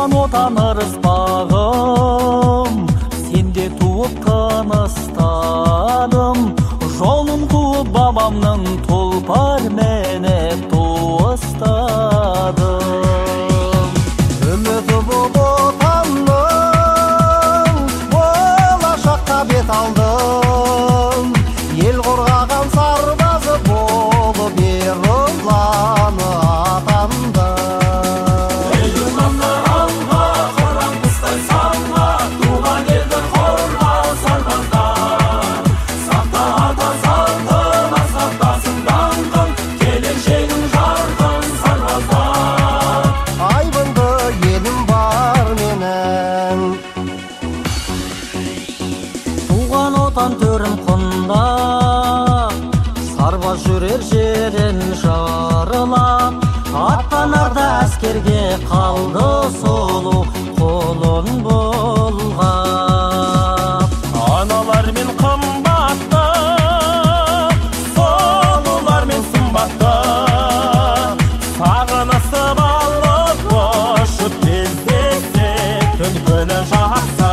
туған отан ырыспағым, сенде туып тыныстаным, жолын қуып бабамның тұлпар менеп туыстадым. Үміті бұл отанның болашаққа бет алдым, ел қорғаған сарбазы болып ерланы атанды. Төрім құнда, сарбаз жүрер жерін жарылап, аттанарда әскерге қалды сұлу қолын бұлғап. Аналар мен қымбатты, сұлулар мен сымбатты, сағынысып алып ұшып кездесек түн күні жақсы.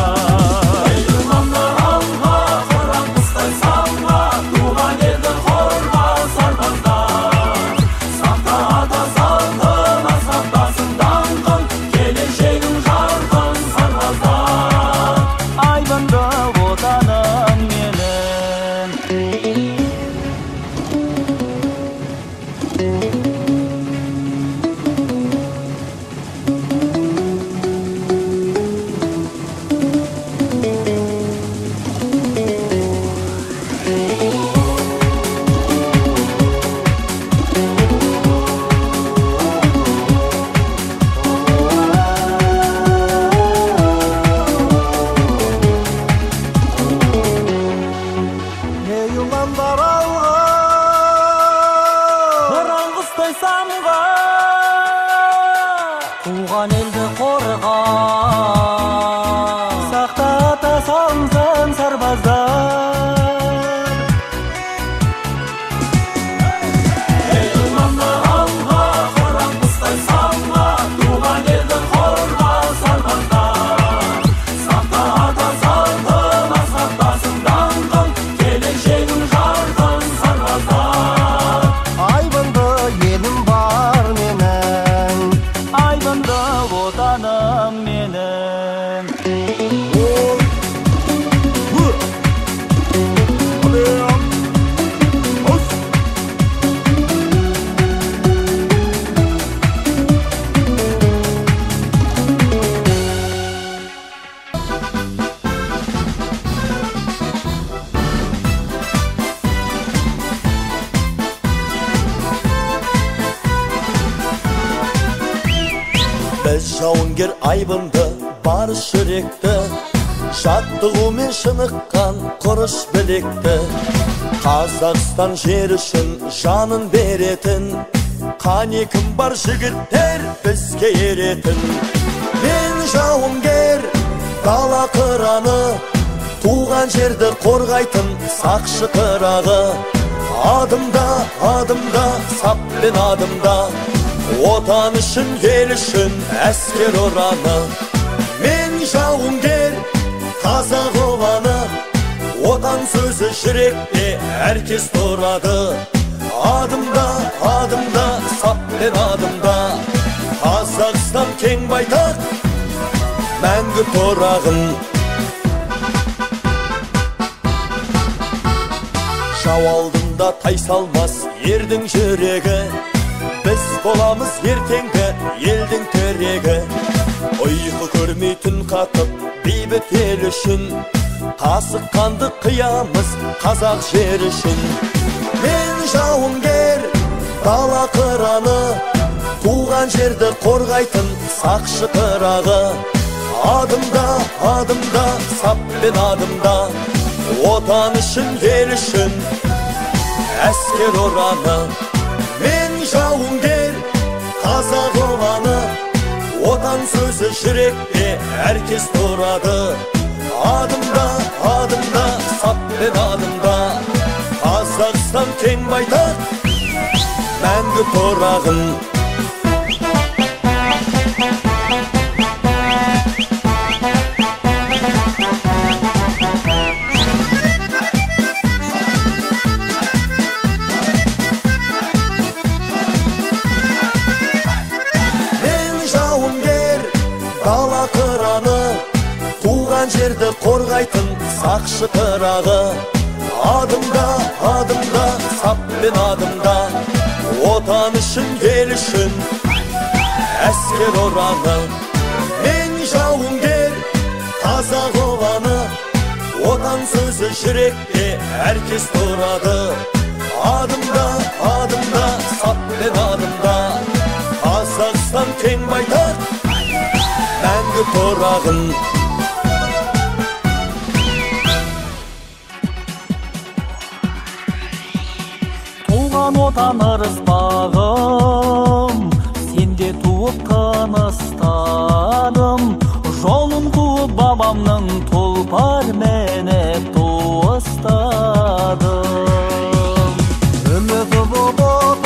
Туған елді қорға, сақтата салсын сарбаздар. Ей ұланды алға, қоран құстай салма, туған елді қорға сарбаздар. Сақтата салсын асқақтасын даңқын, келешегін жарқын сарбаздар. Айбынды елім бар менің, айбынды отаным менің. Біз жауынгер айбынды, барыс жүректі, жаттығумен шыныққан құрыш білекті. Қазақстан жер үшін жанын беретін, қане кім бар жігіттер бізге еретін. Мен жауынгер, дала қыраны, туған жерді қорғайтын сақшы қырағы. Адымда, адымда, саппен адымда, отан үшін, ел үшін әскер ұраны. Мен жауынгер, қазақ ұланы, отан сөзі жүректе әркез тұрады. Адымда, адымда, саппен адымда, Қазақстан кең байтақ, мәңгі тұрағын. Жау алдында тайсалмас ердің жүрегі, біз боламыз ертеңгі елдің тірегі. Ұйқы көрмей түн қатып бейбіт ел үшін, қасық қанды қиямыз қазақ жер үшін. Мен жауынгер, дала қыраны, туған жерді қорғайтын сақшы қырағы. Адымда, адымда, саппен адымда, отан үшін, ел үшін әскер ұраны. Мен жауынгер, қазақ ұланы, отан сөзі жүректе әркез тұрады. Адымда, адымда, саппен адымда, Қазақстан кең байтақ, мәңгі тұрағын. туған жерді қорғайтын сақшы қырағы. Адымда, адымда, саппен адымда, отан үшін, ел үшін әскер ұраны. Мен жауынгер, қазақ ұланы, отан сөзі жүректе әркез тұрады. Адымда, адымда, саппен адымда, Қазақстан кең байтақ, мәңгі тұрағын. Туған отан ырыспағым, сенде туып тыныстадым. Жолын қуып бабамның тұлпар менеп туыстадым. Үміті боп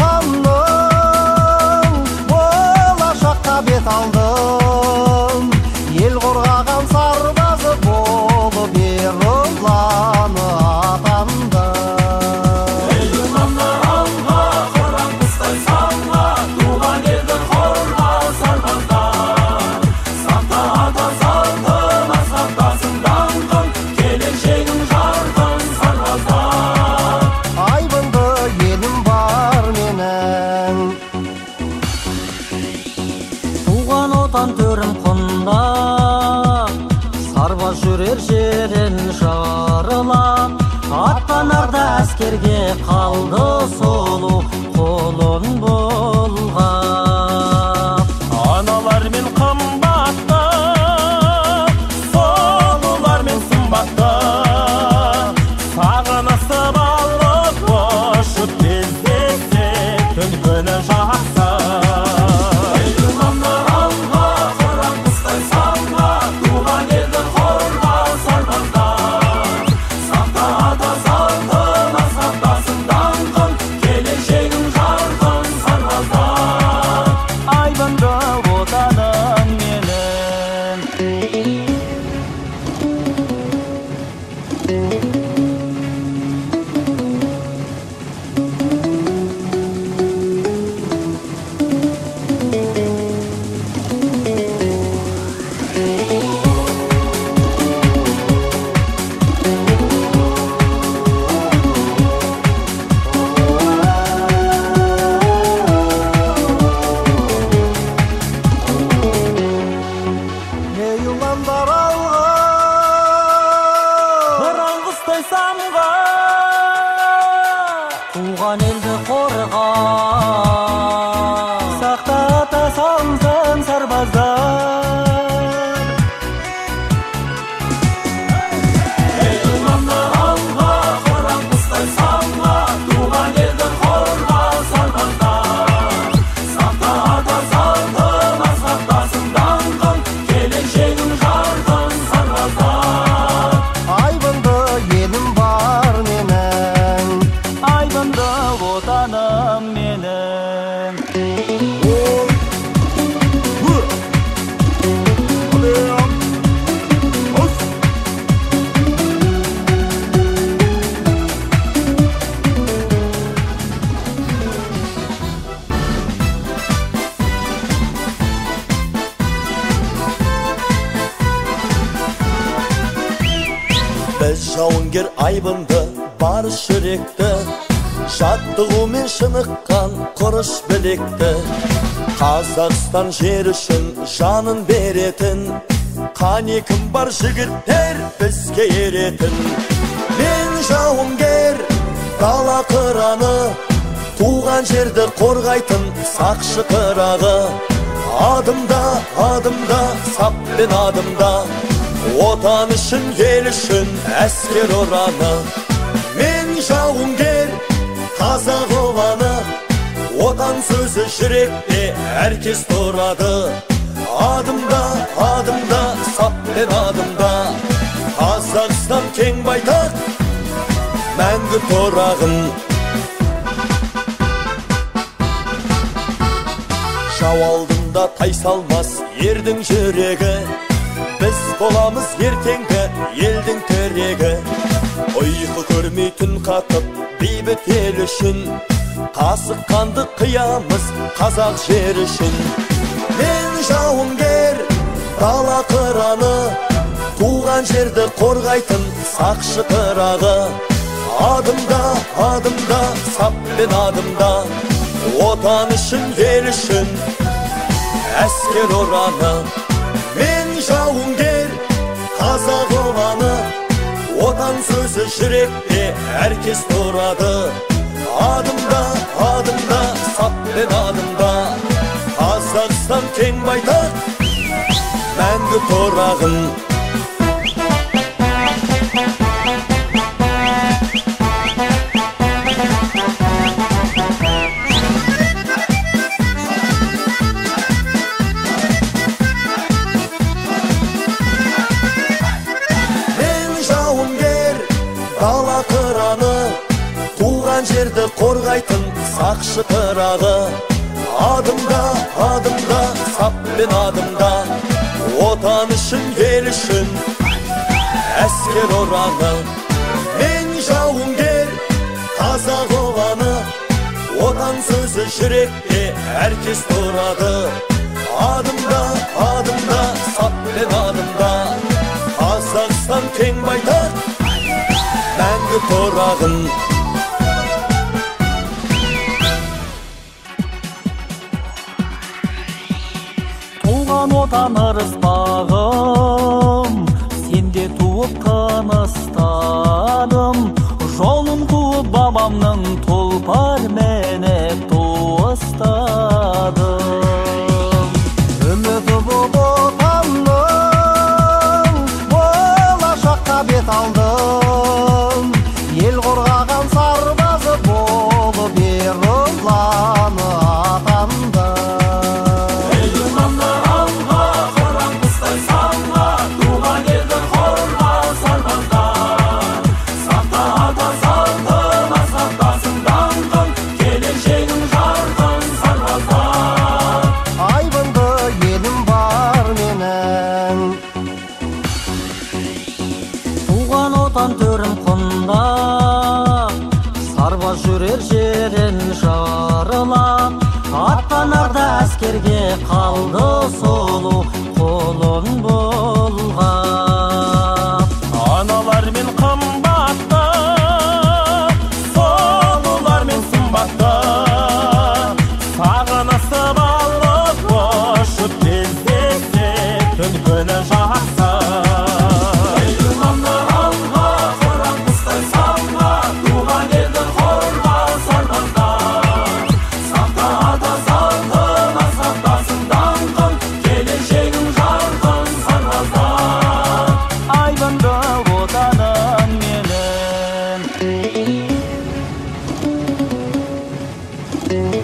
отанның болашаққа бет алдым. Ел қорғаған сарбазы болып ерланы атанды. Төрім құнда, сарбаз жүрер жерін жарылап, аттанарда әскерге қалды сұлу қолын бұлғап. Аналар мен қымбатты, сұлулар мен сымбатты, сағынысып алып ұшып кездесек түн күні жақсы. Туған елді қорға, сақтата салсын сарбаздар. Елімді алға, қоран құстай салға, туған елді қорға сарбаздар. Сақтата салсын асқақтасын даңқын, келешегін жарқын сарбаздар. Айбынды елім бар менің, айбынды отаным менің. Біз жауынгер айбынды, барыс жүректі, жаттығумен шыныққан құрыш білекті. Қазақстан жер үшін жанын беретін, қане кім бар жігіттер бізге еретін. Мен жауынгер, дала қыраны, туған жерді қорғайтын сақшы қырағы. Адымда, адымда, саппен адымда, отан үшін, ел үшін әскер ұраны. Мен жауынгер, қазақ ұланы, отан сөзі жүректе әркез тұрады. Адымда, адымда, саппен адымда, Қазақстан кең байтақ, мәңгі тұрағын. Жау алдында тайсалмас ердің жүрегі, біз боламыз ертеңгі елдің тірегі. Ұйқы көрмей түн қатып бейбіт ел үшін, қасық қанды қиямыз қазақ жер үшін. Мен жауынгер, дала қыраны, туған жерді қорғайтын сақшы қырағы. Адымда, адымда, саппен адымда, отан үшін, ел үшін әскер ұраны. Мен жауынгер, қазақ ұланы, отан сөзі жүректе әркез тұрады. Адымда, адымда, саппен адымда, Қазақстан кең байтақ, мәңгі тұрағын. Дала қыраны, туған жерді қорғайтын сақшы қырағы. Адымда, адымда, саппен адымда, отан үшін, ел үшін әскер ұраны. Мен жауынгер, қазақ ұланы, отан сөзі жүректе әркез тұрады. Адымда, адымда, саппен адымда, Қазақстан кең байтақ, мәңгі тұрағын. Туған отан ырыстағым, сенде туып қыныстадым. Жолын қуып бабамның тұлпар менеп туыстадым. Үміті боп отанның, болашаққа бет алдым. Ел қорғаған сарбазы болып ерланы атанды. Ей ұландар алға, қараңғыстай самға, туған елді қорға сарбаздар. Сақта ата салтын, сақтасын даңқын, келешегің жарқын сарбаздар. Айбынды елім бар менің, туған отан төрім құнда, сарбаз жүрер жерін жарылап. Аттанарда әскерге қалды сұлу қолын бұлғап. Аналармен қымбатты, сұлулармен сымбатты, сағынысып алып ұшып кездессе түн күні жақсы. Thank you.